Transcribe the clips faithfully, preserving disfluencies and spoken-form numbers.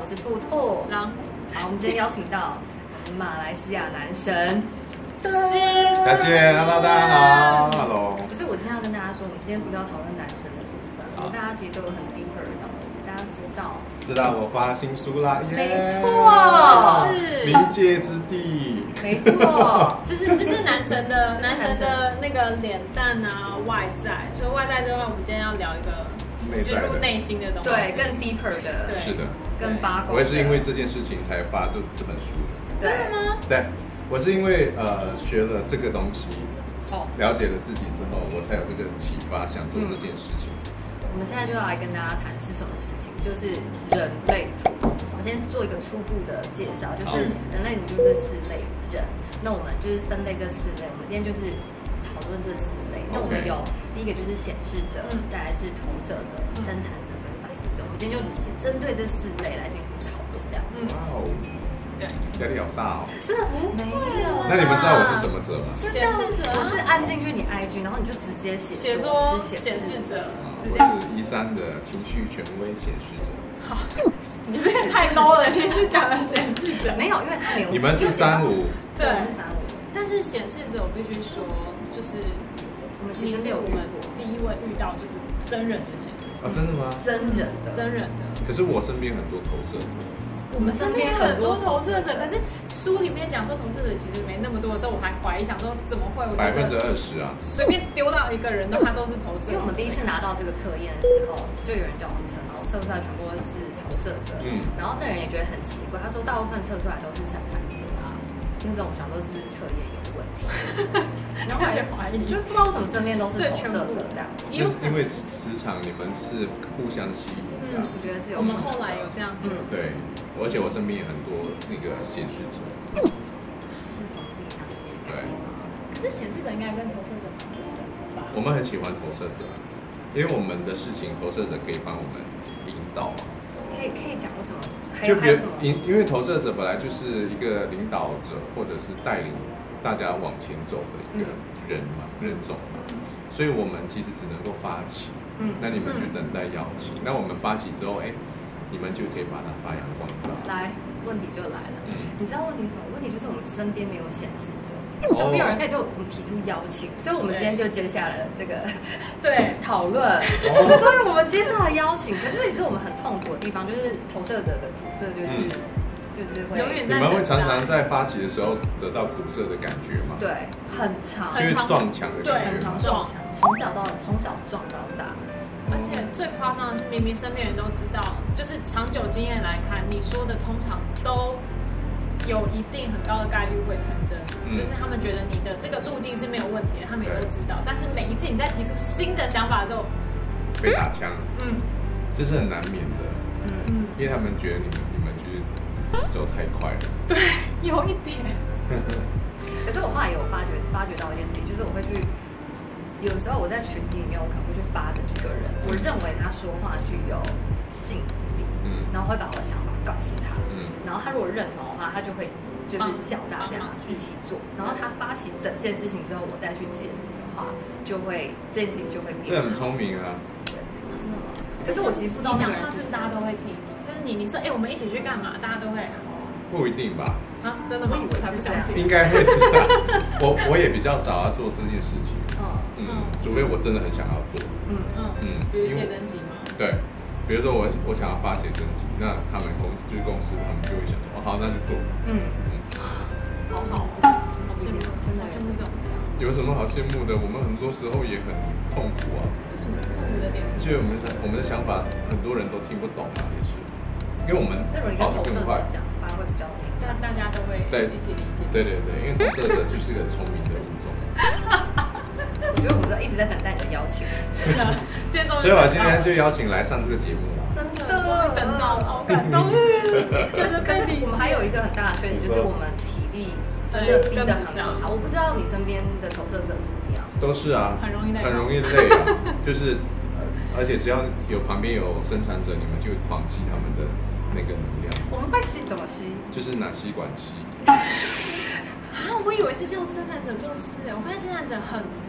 是兔兔。 然后， 好，我们今天邀请到马来西亚男神。 是， 佳姐 ，Hello， 大家好 ，Hello。 可是我今天要跟大家说，我们今天不是要讨论男神的部分，我们大家其实都有很 deeper 的东西，大家知道。 知道我发新书啦，耶！ 没错， 是临界之地。 没错， 这是这是男神的男神的那个脸蛋啊，外在。除了外在之外，我们今天要聊一个植入内心的东西， 对，更 deeper 的， 是的， 更八卦。 我也是因为这件事情才发这这本书的。 真的吗？ 对，我是因为呃学了这个东西， 哦， 了解了自己之后，我才有这个启发，想做这件事情。 我们现在就要来跟大家谈是什么事情，就是人类图。我们先做一个初步的介绍，就是人类图就是四类人。那我们就是分类这四类，我们今天就是讨论这四类。那我们有第一个就是显示者，再来是投射者、生产者跟反应者。我们今天就针对这四类来进行讨论，这样子。 哇哦， 对， 压力好大哦。 真的没有。 那你们知道我是什么者吗？ 显示者， 我是按进去你 I G， 然后你就直接写写说是显示者。 我是一三的情绪权威显示者。 好，你这也太 low 了，你是讲的显示者。 没有，因为他没有。 你们是三五。 对， 我们是三五。 但是显示者，我必须说，就是我们其实没有遇过， 第一位遇到就是真人的显示。 哦，真的吗？ 真人的， 真人的。 可是我身边很多投射者。 我们身边很多投射者，可是书里面讲说投射者其实没那么多的时候，我还怀疑想说怎么会？ 百分之二十啊！ 随便丢到一个人，他都是投射者。 因为我们第一次拿到这个测验的时候，就有人叫我们测，然后测出来全部都是投射者。嗯，然后那人也觉得很奇怪，他说大部分测出来都是生产者啊。那时候我们想说是不是测验有问题？然后还怀疑，就不知道为什么身边都是投射者这样。 就是因为磁场你们是互相吸引的。 我觉得是有。 我们后来有这样子。 对。而且我身边也很多那个显示者， 就是同性相吸。 对。 可是显示者应该跟投射者不一样吧？ 我们很喜欢投射者，因为我们的事情投射者可以帮我们引导。 可以可以讲为什么？ 就比如因因为投射者本来就是一个领导者，或者是带领大家往前走的一个人嘛，人种嘛，所以我们其实只能够发起。嗯。那你们去等待邀请，那我们发起之后，哎。你们就可以把它发扬光大。 来，问题就来了。嗯，你知道问题是什么？问题就是我们身边没有显示者，就没有人可以对我们提出邀请，所以我们今天就接下了这个对讨论。所以我们接下了邀请，可是也是我们很痛苦的地方，就是投射者的苦涩，就是、嗯、就是会。 你们会常常在发起的时候得到苦涩的感觉吗？ 对，很长， 就是撞墙的感觉。 对，很长撞墙，从小到从小撞到大。 而且最夸张的是，明明身边人都知道，就是长久经验来看，你说的通常都有一定很高的概率会成真。嗯、就是他们觉得你的这个路径是没有问题的，他们也都知道。但是每一次你在提出新的想法之后， 被打枪，嗯，这是很难免的， 嗯， 因为他们觉得你们你们就是走太快了。 对，有一点。 可是我后来有发觉发觉到一件事情，就是我会去。有时候我在群体里面，我可能会去扒着一个人，我认为他说话具有信服力，嗯，然后会把我的想法告诉他，嗯，然后他如果认同的话，他就会就是叫大家一起做，然后他发起整件事情之后，我再去介入的话，就会这件事情就会变。 这很聪明啊！ 真的吗？可是我其实不知道这个人是不是大家都会听，就是你你说哎、欸，我们一起去干嘛，大家都会。 不一定吧？ 啊，真的吗？我才不相信。 应该会是啊，我我也比较少要做这件事情。嗯，除非我真的很想要做。嗯嗯嗯，比如写真集吗？ 对，比如说我我想要发写真集，那他们公司就是公司，他们就会想说，哦好，那就做。嗯嗯， 好好，好羡慕，真的羡慕这种。 有什么好羡慕的？我们很多时候也很痛苦啊。 什么痛苦的点？ 就我们我们的想法，很多人都听不懂啊，也是，因为我们跑得更快，讲反而会比较容易， 那大家都会一起理解。 对对对，因为投射者就是个聪明的物种。 我觉得我们一直在等待你的邀请， 真的。 所以我今天就邀请来上这个节目了。 真的，终于等到了，好感动。觉得可是我们还有一个很大的缺点，就是我们体力真的低得很好。我不知道你身边的投射者怎么样？ 都是啊， 很容易累， 很容易累啊。就是，而且只要有旁边有生产者，你们就放弃他们的那个能量。 我们会吸怎么吸？ 就是拿吸管吸。 啊，我以为是叫生产者做事，我发现生产者很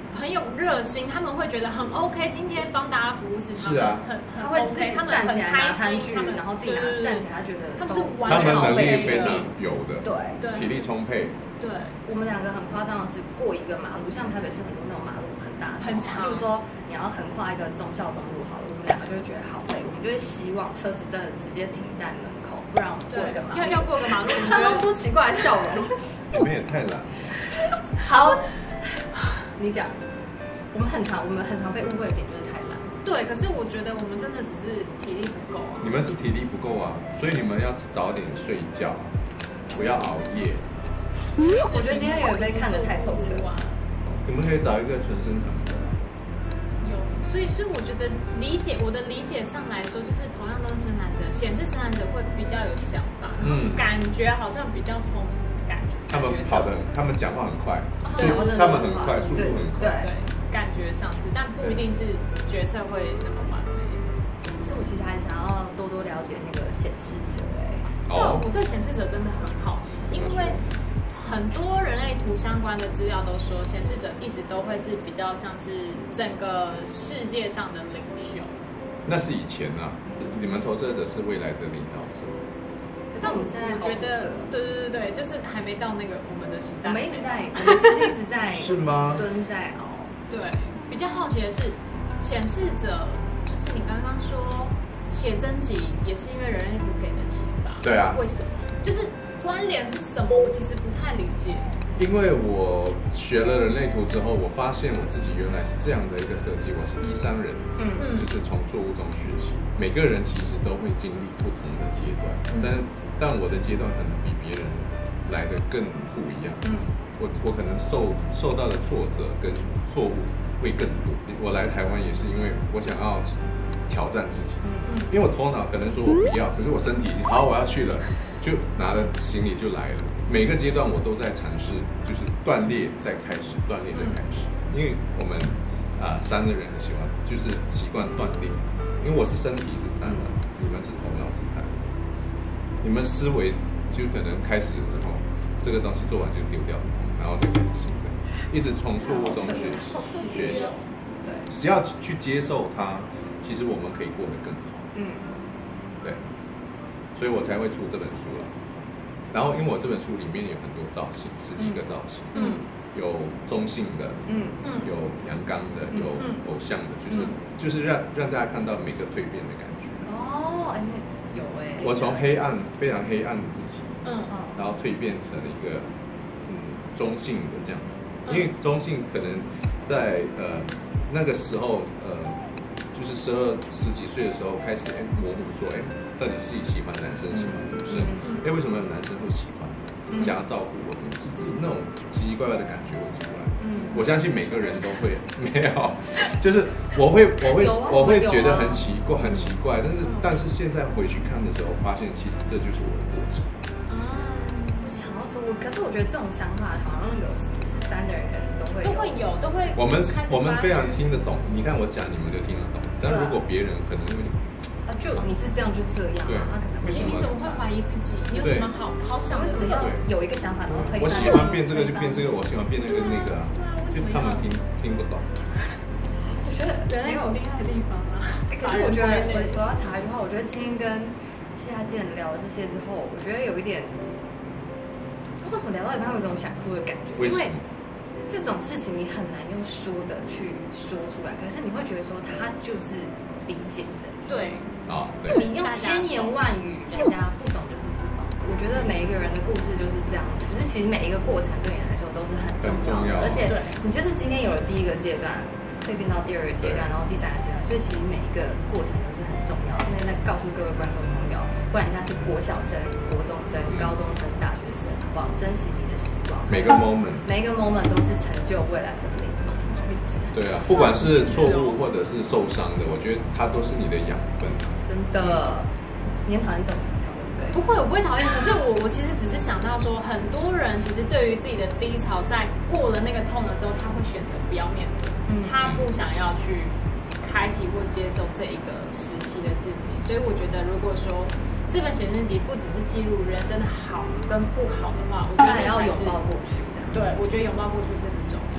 很有热心，他们会觉得很 OK。今天帮大家服务是他们很很 OK， 他们站起来拿餐具，然后自己拿站起来，他觉得他们是完全能力非常有的， 对， 体力充沛。 对， 我们两个很夸张的是，过一个马路，像台北市很多那种马路很大很长， 比如说你要横跨一个忠孝东路好了，我们两个就会觉得好累，我们就会希望车子真的直接停在门口，不然我们过一个马路， 要要过个马路， 他露出奇怪的笑容。 你们也太懒了。 好，你讲，我们很常我们很常被误会的点就是太懒。 对，可是我觉得我们真的只是体力不够啊。 你们是体力不够啊，所以你们要早点睡觉，不要熬夜。 我觉得今天有人被看得太透彻。 你们可以找一个纯生产者。 有，所以所以我觉得理解我的理解上来说，就是同样都是生产者，显示生产者会比较有想法，嗯，感觉好像比较聪明，感觉。 他们跑得很，他们讲话很快，所以他们很快，速度很快， 对，感觉上是，但不一定是决策会那么完美。 所以我其实还想要多多了解那个显示者，哎， 哦，我对显示者真的很好奇，因为。很多人类图相关的资料都说，显示者一直都会是比较像是整个世界上的领袖。 那是以前啊，你们投射者是未来的领导者。 可是我们现在觉得，对对对对，就是还没到那个我们的时代。 我们一直在，我们其实一直在是吗？ 蹲在熬。 对，比较好奇的是，显示者就是你刚刚说写真集也是因为人类图给的启发。 对啊。 为什么？就是。关联是什么？我其实不太理解。 因为我学了人类图之后，我发现我自己原来是这样的一个设计。我是一三人，嗯嗯，就是从错误中学习。每个人其实都会经历不同的阶段，嗯、但但我的阶段可能比别人来的更不一样。嗯，我我可能受受到的挫折跟错误会更多。我来台湾也是因为我想要挑战自己，嗯嗯，因为我头脑可能说我不要，可是我身体已经好，我要去了。就拿着行李就来了，每个阶段我都在尝试，就是断裂再开始，断裂再开始。因为我们啊、呃、三的人喜欢就是习惯断裂，因为我是身体是三的，你们是头脑是三，你们思维就可能开始然后这个东西做完就丢掉，然后再开始新的，一直从错误中学习学习。对，只要去接受它，其实我们可以过得更好。嗯，对。所以我才会出这本书了，然后因为我这本书里面有很多造型，十几个造型，嗯，有中性的，嗯嗯，有阳刚的，有偶像的，就是、嗯、就是让让大家看到每个蜕变的感觉。 哦，哎，有哎。 我从黑暗非常黑暗的自己，嗯嗯，然后蜕变成一个嗯中性的这样子，因为中性可能在呃那个时候呃。就是十二十几岁的时候开始哎模糊说哎到底是喜欢男生喜欢女生，哎为什么有男生会喜欢，想要照顾我，就是那种奇奇怪怪的感觉会出来。嗯，我相信每个人都会没有，就是我会我会我会觉得很奇怪很奇怪，但是但是现在回去看的时候，发现其实这就是我的过程。 啊，我想要说，我可是我觉得这种想法好像有四三的人都会都会有都会。 我们我们非常听得懂，你看我讲你们就听得懂。但如果别人可能会啊，就你是这样就这样，他可能你你怎么会怀疑自己？你有什么好好想的？ 为什么要有一个想法然后推？ 我喜欢变这个就变这个，我喜欢变那个那个啊，就他们听听不懂。 我觉得人类有厉害的地方啊。 可是我觉得我我要查一句话，我觉得今天跟谢家健聊这些之后，我觉得有一点，为什么聊到一半会有一种想哭的感觉？因为这种事情你很难用说的去说出来，可是你会觉得说他就是理解的意思。 对， 啊，对。 你用千言万语，人家不懂就是不懂。我觉得每一个人的故事就是这样子，就是其实每一个过程对你来说都是很重要的，而且你就是今天有了第一个阶段，蜕变到第二个阶段，然后第三个阶段，所以其实每一个过程都是很重要的。因为在告诉各位观众朋友，不管你现在是国小生、国中生、高中生、大学生，好不好？珍惜你的时光。 每个 moment， 每一个 moment 都是成就未来的你。 对啊，不管是错误或者是受伤的，我觉得它都是你的养分。 真的，你很讨厌这种鸡汤，对不对？ 不会，我不会讨厌。可是我我其实只是想到说，很多人其实对于自己的低潮，在过了那个痛了之后，他会选择不要面对，嗯，他不想要去开启或接受这一个时期的自己。所以我觉得，如果说这本写真集不只是记录人生的好跟不好的话，我觉得还要拥抱过去的。 对，我觉得拥抱过去是很重要。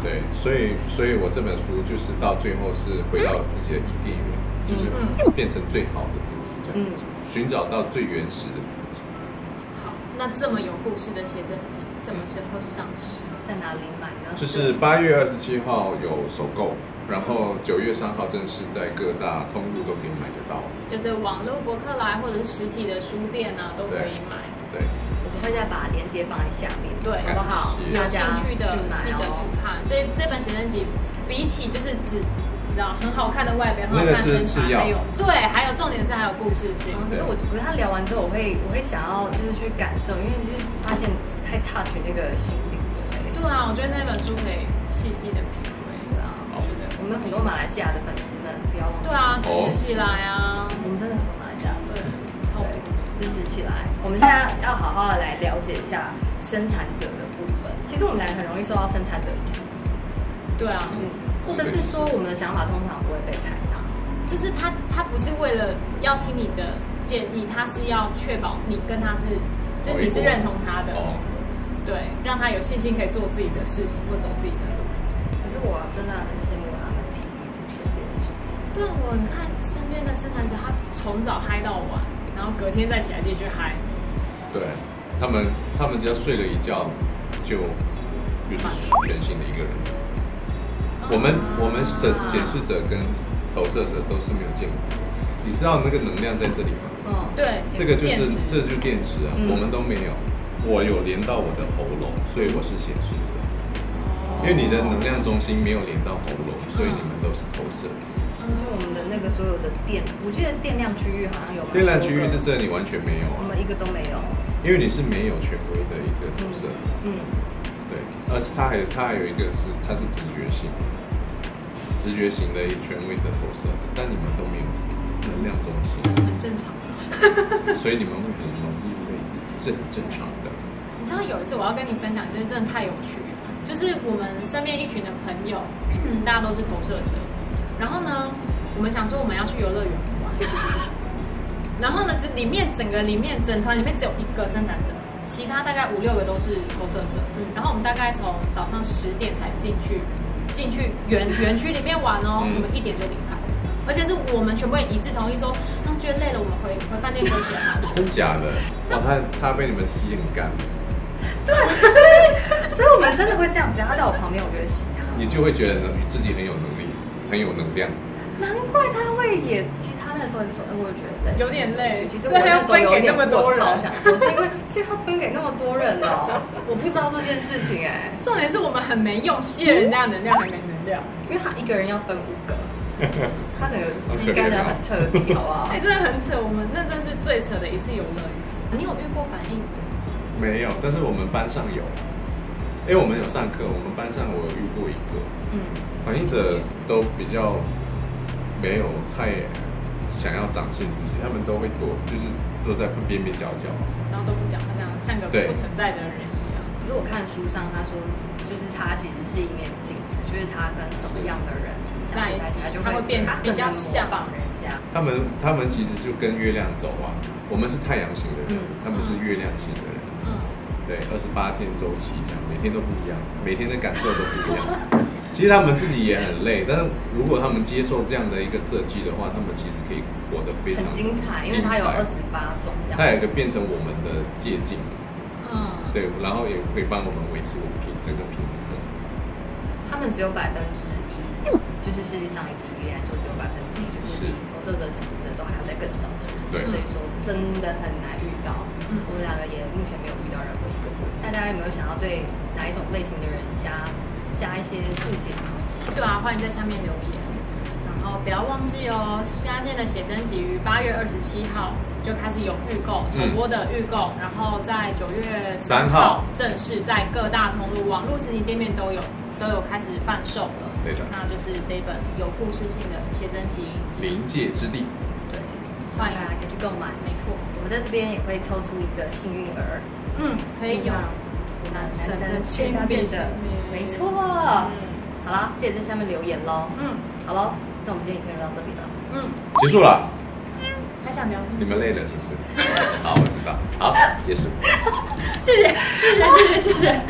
对，所以所以我这本书就是到最后是回到自己的伊甸园，就是变成最好的自己，这样子，寻找到最原始的自己。 好，那这么有故事的写真集什么时候上市？ 在哪里买呢？ 就是八月二十七号有首购，然后九月三号正式在各大通路都可以买得到， 就是网络博客来或者是实体的书店啊都可以买。 对， 我们会再把链接放在下面， 对， 好不好？ 有兴趣的记得去看。这这本写真集比起就是只你知道很好看的外表，很好看的身材，还有对，还有重点是还有故事性。 可是我我跟他聊完之后，我会我会想要就是去感受，因为就是发现太 touch 那个心灵了。 对啊，我觉得那本书可以细细的品味。对啊，我觉得我们很多马来西亚的粉丝们不要忘记。 对啊，支持起来啊！ 我们真的很多马来西亚对，超多支持起来。我们现在要好好的来了解一下生产者的部分。其实我们两个很容易受到生产者质疑。 对啊， 嗯，或者是说我们的想法通常不会被采纳。 就是他他不是为了要听你的建议，他是要确保你跟他是，就你是认同他的。哦。对，让他有信心可以做自己的事情或走自己的路。 可是我真的很羡慕他们体力不行这件事情。 对啊，我看身边的生产者，他从早嗨到晚，然后隔天再起来继续嗨。 对，他们他们只要睡了一觉，就就是全新的一个人。我们我们显显示者跟投射者都是没有见过。你知道那个能量在这里吗？ 嗯，对， 这个就是这就是电池啊，我们都没有。我有连到我的喉咙，所以我是显示者。因为你的能量中心没有连到喉咙，所以你们都是投射者。 所以我们的那个所有的电，我记得电量区域好像有。 电量区域是这，你完全没有啊。 我们一个都没有。 因为你是没有权威的一个投射者。嗯。对，而且它还有它还有一个是它是直觉性，直觉型的权威的投射者，但你们都没有能量中心。 很正常。 所以你们会很容易累，是很正常的。 你知道有一次我要跟你分享，真的真的太有趣了。就是我们身边一群的朋友，嗯、大家都是投射者。然后呢，我们想说我们要去游乐园玩。然后呢，这里面整个里面整团里面只有一个生产者，其他大概五六个都是投射者。嗯、然后我们大概从早上十点才进去，进去园园区里面玩哦，嗯、我们一点就离开。而且是我们全部人一致同意说，他们觉得累了，我们回回饭店休息了。 真假的？哇，他他被你们吸很干。 对对，所以我们真的会这样子。他在我旁边，我就会吸他。 你就会觉得自己很有能力，很有能量。 难怪他会也，其实他那时候就说，哎，我也觉得累， 有点累。 其实我那时候有点那么多人，好想说，是因为是因为他分给那么多人了，我不知道这件事情哎。 重点是我们很没用，吸了人家的能量还没能量， 因为他一个人要分五个。他整个吸干的很彻底，好不好？ 哎、欸，真的很扯。我们那真是最扯的一次游乐园。你有遇过反应者吗？ 没有，但是我们班上有。因为我们有上课，我们班上我有遇过一个。嗯。反应者都比较没有太想要展现自己，他们都会躲，就是坐在边边角角， 然后都不讲，他这样像个不存在的人一样。 可是我看书上他说，就是他其实是一面镜子，就是他跟什么样的人在一起， 他就会变比较像人家。 他们他们其实就跟月亮走啊，我们是太阳型的人，嗯、他们是月亮型的人。嗯，对，二十八天周期这样，每天都不一样，每天的感受都不一样。其实他们自己也很累，但是如果他们接受这样的一个设计的话，他们其实可以活得非常很精彩，因为它有二十八种， 它有一个变成我们的借镜。嗯，对，然后也会帮我们维持我们平整个平衡。 他们只有百分之一，就是世界上以比例来说，只有百分之一，就是比投射者、显示者都还要再更少的人。对，所以说真的很难遇到。嗯，我们两个也目前没有遇到任何一个。大家有没有想要对哪一种类型的人加加一些注解呢？ 对啊，欢迎在下面留言。然后不要忘记哦，下件的写真集于八月二十七号就开始有预购，首播的预购，嗯、然后在九月三号正式在各大通路、网络实体店面都有都有开始贩售了。 对的， 那就是这一本有故事性的写真集 《临界之地》。 对，欢迎大家可以去购买。没错，我们在这边也会抽出一个幸运儿。嗯，可以有男生签名的，没错。好了，记得在下面留言喽。嗯，好喽，那我们今天影片就到这里了。嗯， 结束了。 还想聊什么？ 你们累了是不是？好，我知道。好，结束。 谢谢，谢谢，谢谢，谢谢。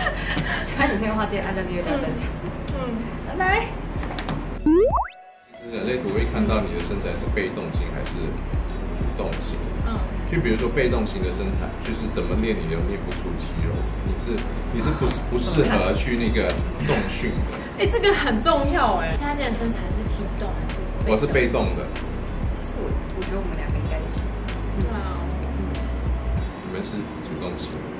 喜欢影片的话，记得按赞、订阅、加分享。嗯，拜拜。 其实人类图会看到你的身材是被动型还是主动型。嗯。就比如说被动型的身材，就是怎么练你都练不出肌肉，你是你是不不适合去那个重训的。 哎、欸，这个很重要哎。现在这个身材是主动还是被动？ 我是被动的。 其实我我觉得我们两个应该也是。 对啊。 你们是主动型。